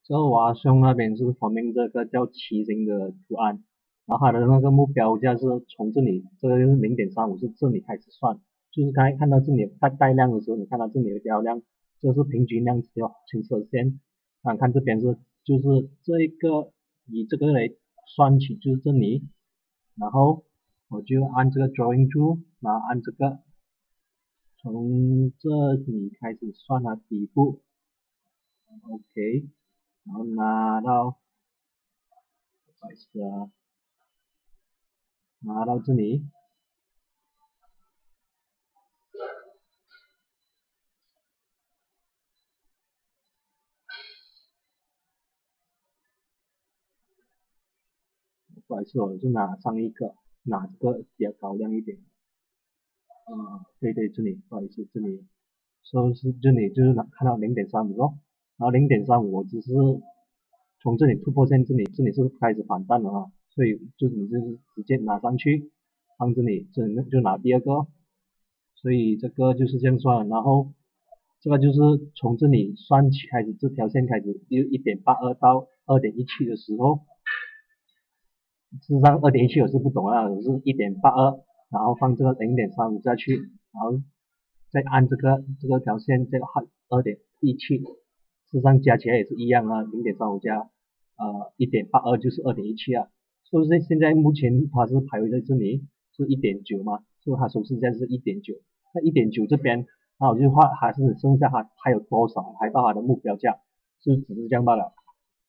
这个瓦兄那边是方面这个叫旗形的图案，然后它的那个目标价是从这里，这个是0.35，是这里开始算，就是刚才看到这里带量的时候，你看到这里的标量，这是平均量青色线，看这边是就是这一个以这个来算起，就是这里，然后我就按这个 drawing tool，然后按这个从这里开始算它底部，OK。然后不好意思啊，拿到这里，不好意思，我就拿上一个，拿这个比较高亮一点。对对，这里不好意思，这里是这里就是看到0.35咯，然后0.35我只是从这里突破线这里是开始反弹了啊，所以你就是直接拿上去，放这里就拿第二个，所以这个就是这样算，然后这个就是从这里算起开始，这条线开始就1.82到2.17的时候，事实上2.17我是不懂啊，我是1.82，然后放这个0.35下去，然后再按这个条线再按2.17，事实上加起来也是一样啊，0.35加1.82就是2.17啊，所以现在目前它是排位在这里是1.9嘛，所以它收市价是1.9，那1.9这边，那我就画还是剩下还有多少，还到它的目标价，就只是这样罢了。